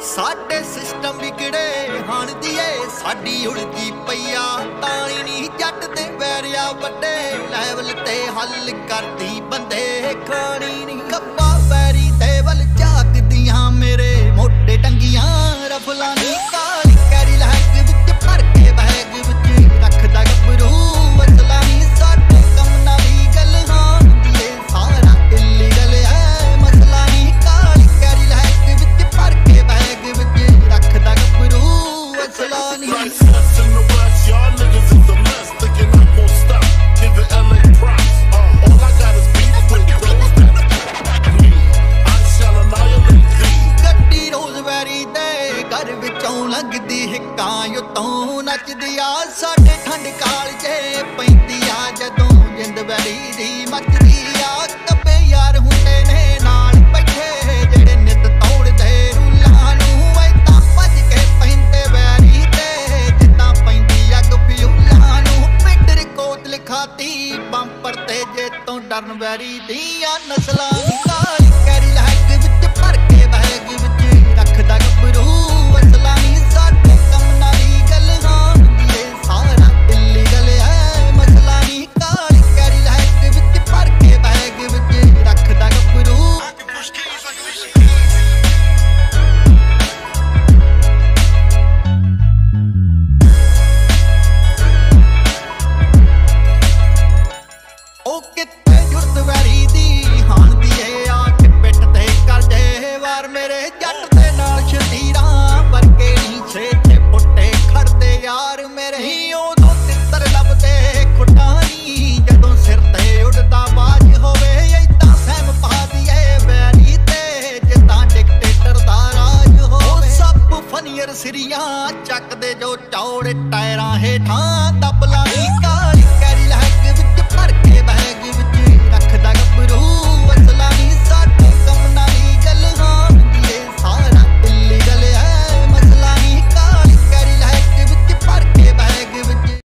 ਸਾਡੇ ਸਿਸਟਮ ਵਿਗੜੇ ਹਣ ਦੀਏ ਸਾਡੀ ਉੜਦੀ ਪਈਆ ਤਾਣੀ ਨਹੀਂ ਜੱਟ ਦੇ ਵੈਰਿਆ ਵੱਡੇ ਲੈਵਲ ਤੇ ਹੱਲ ਕਰਦੀ ਬੰਦੇ ਖਾਣੀ ਨਹੀਂ ਕੱਪਾ ਵੈਰੀ ਤੇ ਵੱਲ ਝਾਕਦੀਆਂ ਮੇਰੇ ਮੋਟੇ ਟੰਗੀਆਂ ਰਫਲਾਂ ਦੀ ਕਾਲੀ ਕੈਰੀ ਲੈਕ ਵਿੱਚ ਭਰ ਕੇ ਬੈਗ ਵਿੱਚ ਰੱਖਦਾ ਗੱਭਰੂ ਅਸਲਾ ਨਹੀਂ ਸਾਡੇ ਕੰਮ ਨਾਲ ਦੀ ਗੱਲ ਹਾਂ ਦੀਏ ਸਾਰਾ ਇਲੀਗਲ ਹੈ ਮਸਲਾ ਨਹੀਂ ਕਾਲੀ ਕੈਰੀ ਲੈਕ ਵਿੱਚ ਭਰ ਕੇ ਬੈਗ ਵਿੱਚ ਰੱਖਦਾ ਗੱਭਰੂ ਅਸਲਾ ਨਹੀਂ ਲੰਘਦੀ ਹਿੱਕਾਂ ਉਤੋਂ ਨੱਚਦੀ ਆ ਸਾਡੇ ਠੰਡ ਕਾਲਜੇ ਪੈਂਦੀ ਆ ਜਦੋਂ ਜਿੰਦ ਵੈਲੀ ਦੀ ਮੱਚਦੀ ਆ ਕੱਬੇ ਯਾਰ ਹੁੰਦੇ ਨੇ ਨਾਲ ਬੈਠੇ ਜਿਹੜੇ ਨਿੱਤ ਤੋੜਦੇ ਰੂਲਾਂ ਨੂੰ ਐਦਾਂ ਭੱਜ ਕੇ ਪੈਂਦੇ ਵੈਰੀ ਤੇ ਜਿੱਦਾਂ ਪੈਂਦੀ ਅੱਗ ਫਿਊਲਾਂ ਨੂੰ ਪਿੰਡਰ ਕੋਟ ਲਿਖਾਤੀ ਬੰਪਰ ਤੇ ਜੇ ਤੋਂ ਡਰਨ ਵੈਰੀ ਦੀਆਂ ਨਸਲਾਂ ਦੀ ਕਾਲੀ ਕੈਰੀ ਲੈਕ ਵਿੱਚ ਭਰ ਕੇ ਬੈਗ ਵਿੱਚ ਰੱਖਦਾ ਗੱਭਰੂ ਅਸਲਾ ਨਹੀਂ ਸਾਡੇ ਕੰਮ ਨਾਲ ਦੀ ਗੱਲ ਹਾਂ ਦੀਏ ਸਾਰਾ ਇਲੀਗਲ ਹੈ ਮਸਲਾ ਨਹੀਂ ਕਾਲੀ ਕੈਰੀ ਲੈਕ ਵਿੱਚ ਭਰ ਕੇ ਬੈਗ ਵਿੱਚ ਰੱਖਦਾ ਗੱਭਰੂ ਉਹ ਕਿੱਥੇ ਜੁਰਤ ਵੈਰੀ ਦੀ ਹਾਣ ਦੀਏ ਆ ਕੇ ਪਿੱਠ ਤੇ ਕਰਦੇ ਵਾਰ ਮੇਰੇ ਜੱਟ ਦੇ ਨਾਲ ਸ਼ਤੀਰਾਂ ਵਰਗੇ ਨਹੀਂ ਛੇ ਪੁੱਟੇ ਖੜਦੇ ਯਾਰ ਮੇਰੇ ਹੀ ਉਦੋਂ ਤਿੱਤਰ ਲੱਭਦੇ ਖੁੱਟਾਂ ਨੀ ਜਦੋਂ ਸਿਰ ਤੇ ਉੱਡਦਾ ਬਾਜ ਹੋਵੇ ਏਦਾਂ ਸਹਿਮ ਪਾ ਦੀਏ ਵੈਰੀ ਤੇ ਜਿੱਦਾਂ ਡਿਕਟੇਟਰ ਦਾ ਰਾਜ ਹੋਵੇ ਸਭ ਫਨੀਅਰ ਸਿਰੀਆਂ ਚੱਕਦੇ ਜੋ ਚੌੜੇ ਟਾਇਰਾਂ ਹੇਠਾਂ ਦੱਬ